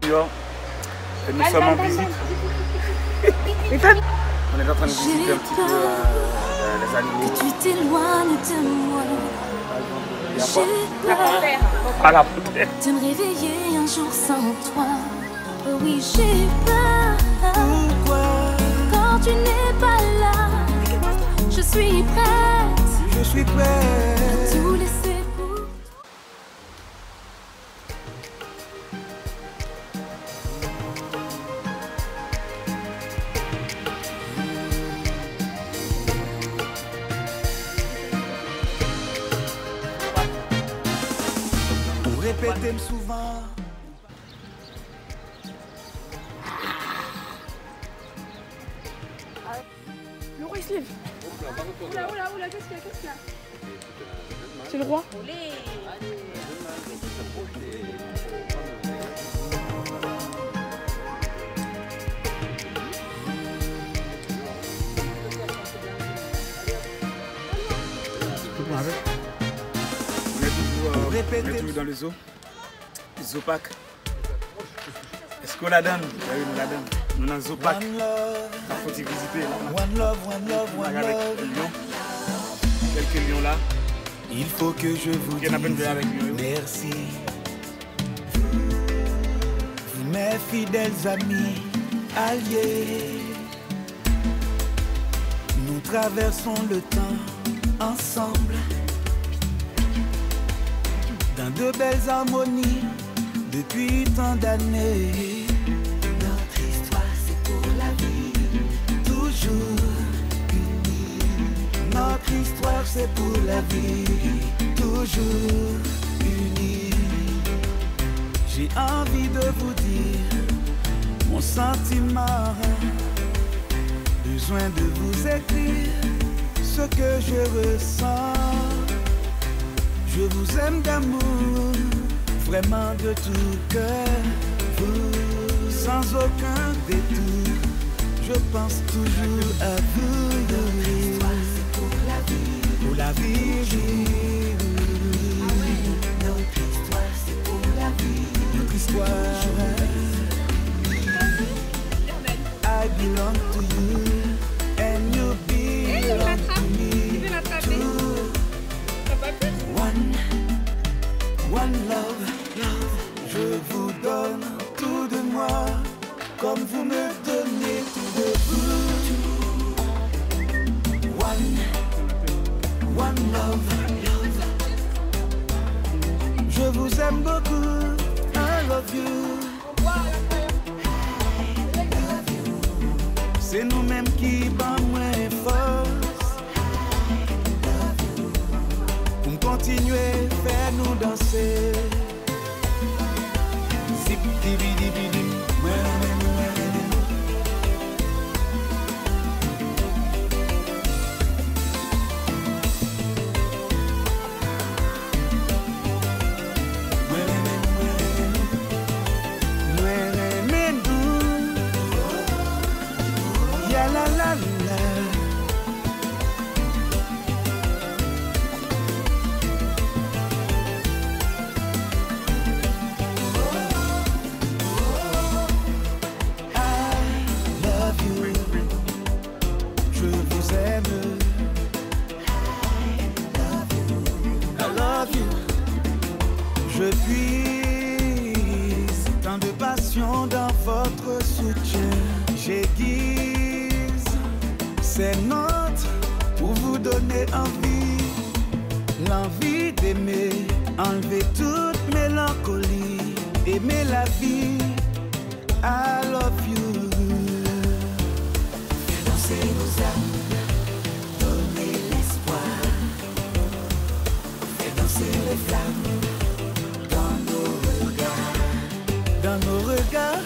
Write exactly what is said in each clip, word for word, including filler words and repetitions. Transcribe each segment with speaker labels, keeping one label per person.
Speaker 1: Et nous sommes en visite. On est en train de visiter un petit peu euh, les animaux.
Speaker 2: Tu t'éloignes de moi. J'ai peur
Speaker 1: Ah, la panthère.
Speaker 2: de me réveiller un jour sans toi. Oh oui, j'ai peur.
Speaker 3: Pourquoi
Speaker 2: Quand tu n'es pas là, je suis prête
Speaker 3: je suis
Speaker 2: à
Speaker 3: prêt.
Speaker 2: tout laisser pour.
Speaker 3: On répétait souvent.
Speaker 4: Le roi il se lève. Oula, oula, oula, qu'est-ce qu'il y a, qu'est-ce qu'il y a? C'est le roi.
Speaker 1: On est toujours, euh, on est toujours dans le zoo. Le zoo park. Est-ce qu'on la donne? Oui, nous la donne. Nous dans le zoo park.
Speaker 3: One love,
Speaker 1: Il faut y visiter. Là, on a-
Speaker 3: one love, one love,
Speaker 1: on a
Speaker 3: one
Speaker 1: avec
Speaker 3: love.
Speaker 1: le lion. Quelques lions là.
Speaker 3: Il faut que je vous
Speaker 1: Il y en a plein de
Speaker 3: dise
Speaker 1: avec lui.
Speaker 3: merci. Vous, mes fidèles amis, alliés, nous traversons le temps ensemble dans de belles harmonies depuis tant d'années. Notre histoire c'est pour la vie, toujours unis. Notre histoire c'est pour la vie, toujours unis. J'ai envie de vous dire mon sentiment, besoin de vous écrire ce que je ressens. Je vous aime d'amour, vraiment de tout cœur. Vous, sans aucun détour, je pense toujours à vous. Notre histoire c'est pour la vie, pour la vie. Notre histoire c'est pour la vie, notre histoire. I belong to you and you belong to me. Two, one, one love, love. Je vous donne tout de moi, comme vous me donnez tout de vous. One, one love, love. Je vous aime beaucoup, I love you. C'est nous-mêmes qui bat moins force pour continuer, faire nous danser. Zip, dibi, dibi, dim. La la la. I love you. Je vous aime. I love you. Je puise tant de passion dans votre soutien. J'aiguise ces notes pour vous donner envie, l'envie d'aimer, enlever toute mélancolie, aimer la vie. I love you. Fais danser nos âmes, donner l'espoir. Fais danser les flammes dans nos regards, dans nos regards.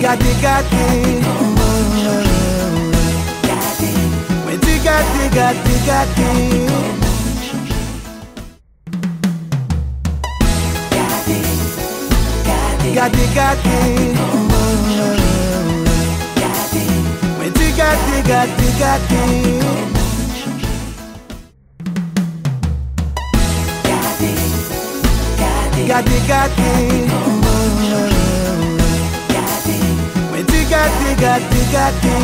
Speaker 3: Gade, gade, mais dis gade, gade, gade. Gade, gade, mais dis gade, gade, gade. Gade, gade, mais dis gade, gade, gade.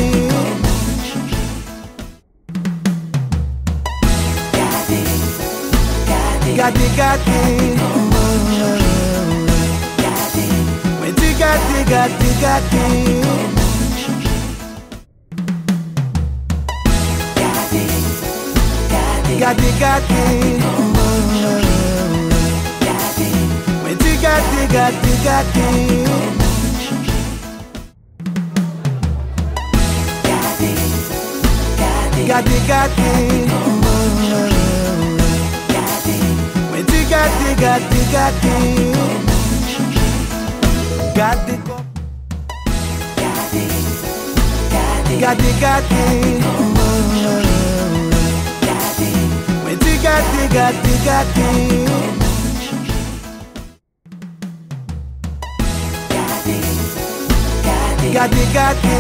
Speaker 3: Gade, gade, mais dis gade, gade, gade. Gade, gade, mais dis gade, gade, gade. Gade, gade, mais dis gade, gade, gade. Gade, gade, gade, mais dis gade, gade, gade. Gade, gade,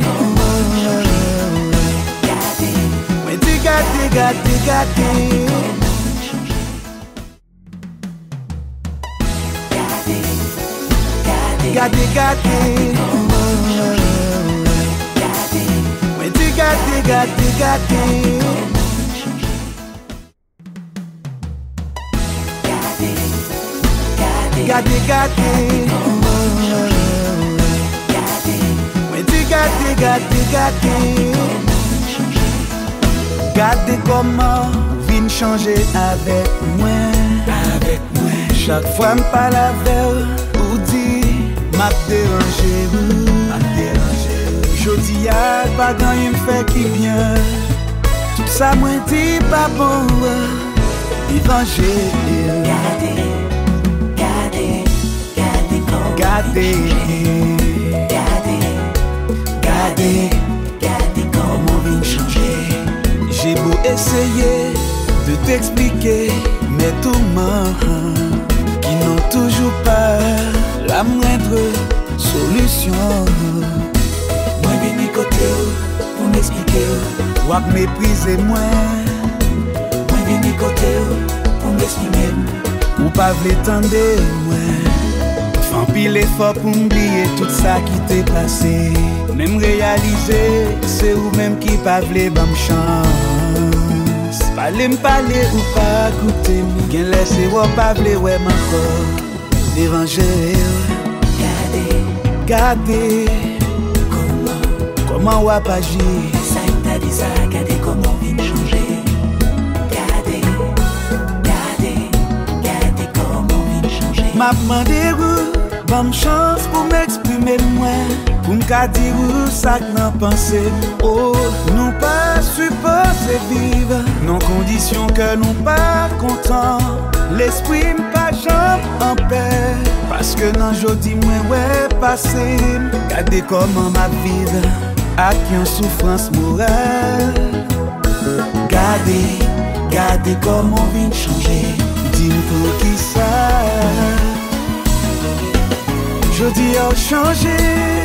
Speaker 3: mais dis gade, gade, gade. Gade, gade, mais dis gade, gade, gade. Gade, gade, mais dis gade, gade, gade. Gade comment vin changer avec moi, avec moi. Chaque fois m'parle avec ou dit m'a dérangé, m'a dérangé. Jodi a pas gagné m'fait qui bien. Tout ça moi dit pas bon, évangile.
Speaker 5: Gade, gade, gade comment
Speaker 3: Gade,
Speaker 5: gade, gade, gade comment vin changer.
Speaker 3: j'ai beau essayer de t'expliquer mes tourments qui n'ont toujours pas la moindre solution.
Speaker 5: Moi vini côté pour m'expliquer.
Speaker 3: Ou à mépriser moi,
Speaker 5: Moi vini côté pour m'exprimer.
Speaker 3: ou pas vle tendre moi. Fan pile effort pour m'oublier tout ça qui t'est passé. Même réaliser, c'est ou même qui pas vle bam chance. Parler m'parler ou pas écouter, gen laissé ou pas vle ouais m'encore. Évangile,
Speaker 5: Gade,
Speaker 3: gade,
Speaker 5: comment,
Speaker 3: comment ou pas agir.
Speaker 5: ça t'a dit ça, gade comment vin changer. Gade, gade, gade comment vin changer.
Speaker 3: M'a demandé ou, bam chance pour m'exprimer moi. Pour m'ka dire ou ça que n'en pensé. Oh, nous pas supposé vivre non conditions que nous pas content. L'esprit m'pas jamais en paix. Parce que non jodi moi ouais passé. Gardez comment ma vie a qui en souffrance morale. Gardez, gardez comment vient changer. Dis-moi pour qui ça. Jodi a changé.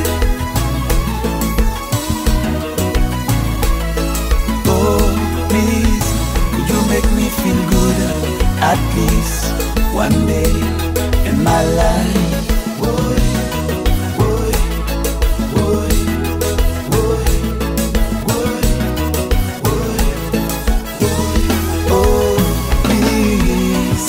Speaker 3: Oh, please, could you make me feel good at least one day in my life? Boy, boy, boy, boy, boy, boy, boy. Oh, please.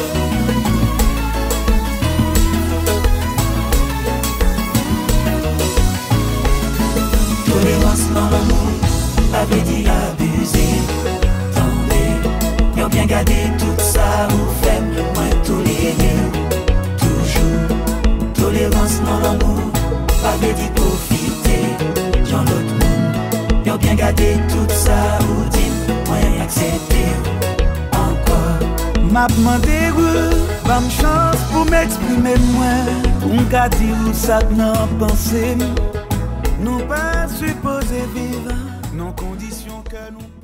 Speaker 5: Tolérance dans l'amour, pas veut dire abuser. Tendez, y'a bien gardé tout ça ou fait, moins tolérer. Toujours, tolérance dans l'amour, pas veut dire profiter. J'en l'autre monde, y'a bien gardé tout ça ou dit, moins accepter. Encore,
Speaker 3: M'a demandé où, bam chance pour m'exprimer moi. On ka di ou ça nan pensé, nous pas supposé vivre, non condition que nous